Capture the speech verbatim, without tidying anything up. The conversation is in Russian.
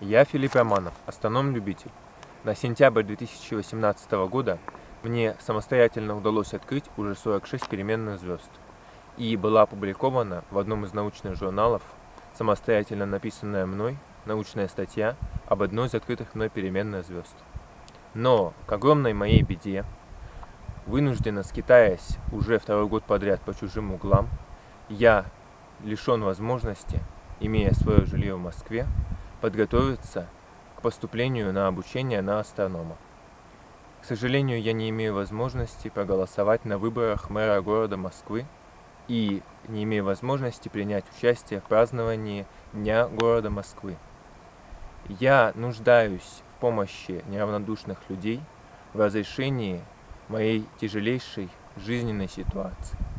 Я Филипп Романов, астроном-любитель. На сентябрь две тысячи восемнадцатого года мне самостоятельно удалось открыть уже сорок шесть переменных звезд. И была опубликована в одном из научных журналов самостоятельно написанная мной научная статья об одной из открытых мной переменных звезд. Но, к огромной моей беде, вынужденно скитаясь уже второй год подряд по чужим углам, я лишен возможности, имея свое жилье в Москве, подготовиться к поступлению на обучение на астронома. К сожалению, я не имею возможности проголосовать на выборах мэра города Москвы и не имею возможности принять участие в праздновании Дня города Москвы. Я нуждаюсь в помощи неравнодушных людей в разрешении моей тяжелейшей жизненной ситуации.